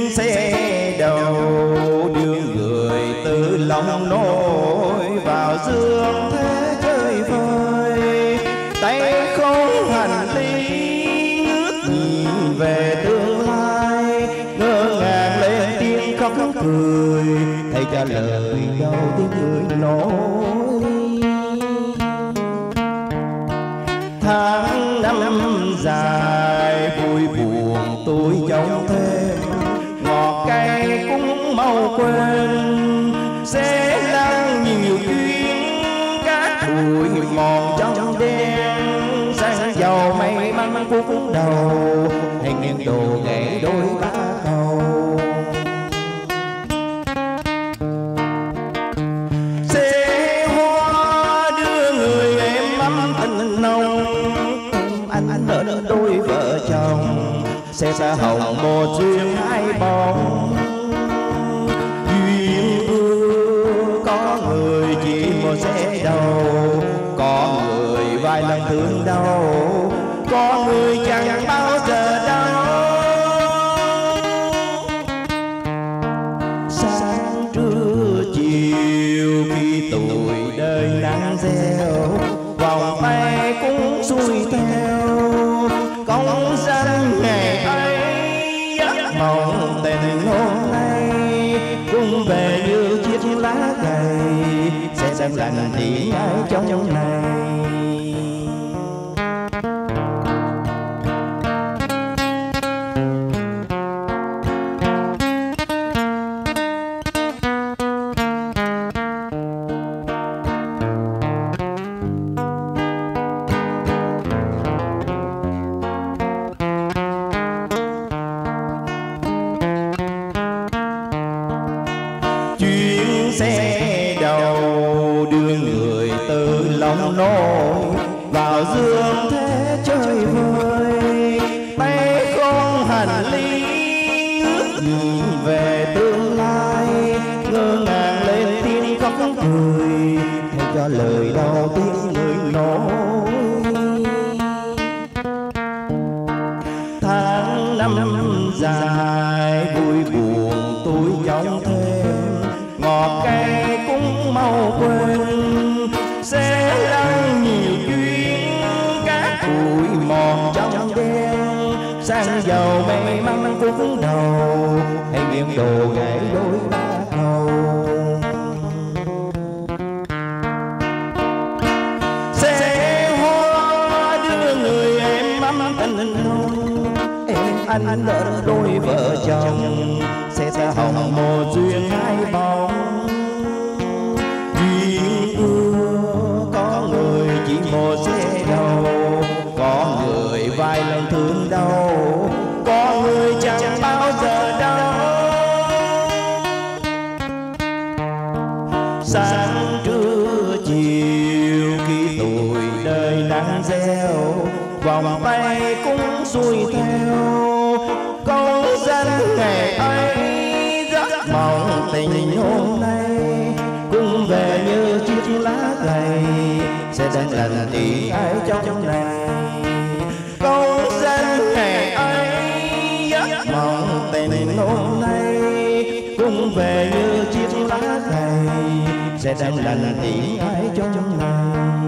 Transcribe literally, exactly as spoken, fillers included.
chuyến xe đầu đưa người từ lòng nỗi vào dương thế chơi vơi, tay không hành lý ngước nhìn về tương lai, ngỡ ngàng lên tiếng khóc cười thay trả lời đâu tiếng người nói. Tháng năm dài vui buồn tôi chống thêm, ngọt cay cũng mau quên, sẽ lăn nhiều chuyến cát bụi mòn trong đêm, sang giàu may mắn cuốn đầu hay nghiêng đồ gãy đôi ba cầu. Xe hoa đưa người em ấm tình nồng, anh nợ đôi vợ chồng sẽ xa hồng một duyên hai bóng. Duyên ưa có người chỉ một xe đầu, có người vài lần thương đau, có người chẳng bao giờ đau. Sáng trưa chiều khi tuổi đời nắng gieo, vòng tay cũng xuôi theo công danh ngày ấy, giấc mộng tình hôm nay cũng về như chiếc lá cày sẽ đang lành đi ai trong này. Chuyến xe đầu đưa người từ lòng nỗi vào dương thế chơi vơi, tay không hành lý ngước nhìn về tương lai, ngơ ngàng lên tiếng khóc cười thay cho lời đau tiếng người nói. Tháng năm dài vui buồn tôi chống thêm, ngọt cay cũng mau quên, sẽ lăn nhiều chuyến cát bụi mòn trong đêm, sang giàu may mắn cuốn đầu hay nghiêng đồ gãy đôi ba cầu. Xe hoa đưa người em ấm tình nồng, em anh nợ đôi vợ chồng sẽ xa hồng một duyên hai bóng. Duyên ưa có người chỉ một xe đầu, có người vài lần thương đau, có người chẳng bao giờ đau. Sáng trưa chiều khi tuổi đời nắng gieo, vòng tay cũng xuôi theo câu danh ngày ấy, giấc mộng tình hôm nay cũng về như chiếc lá cày sẽ đang lành đi ai trong này. Câu danh ngày ấy, giấc mộng tình hôm nay cũng về như chiếc lá cày sẽ đang lành đi ai trong này.